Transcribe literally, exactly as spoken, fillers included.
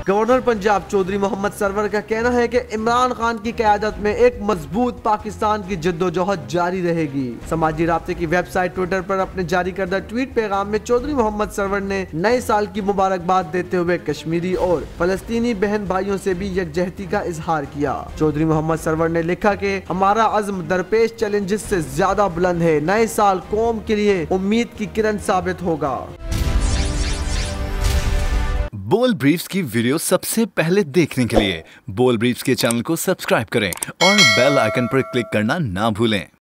Governor Punjab Chaudhry Mohammad Sarwar का कहना है कि इमरान खान की क़यादत में एक मजबूत पाकिस्तान की जद्दोजहद जारी रहेगी। समाजी राब्ते की वेबसाइट ट्विटर पर अपने जारी करदा ट्वीट पैगाम में चौधरी मोहम्मद सरवर ने नए साल की मुबारकबाद देते हुए कश्मीरी और फलस्तीनी बहन भाइयों से भी यकजहती का इजहार किया। चौधरी मोहम्मद सरवर ने लिखा कि हमारा अज़्म दरपेश चैलेंजेस से ज्यादा बुलंद है। नए साल कौम के लिए उम्मीद की किरण साबित होगा। बोल ब्रीफ्स की वीडियो सबसे पहले देखने के लिए बोल ब्रीफ्स के चैनल को सब्सक्राइब करें और बेल आइकन पर क्लिक करना ना भूलें।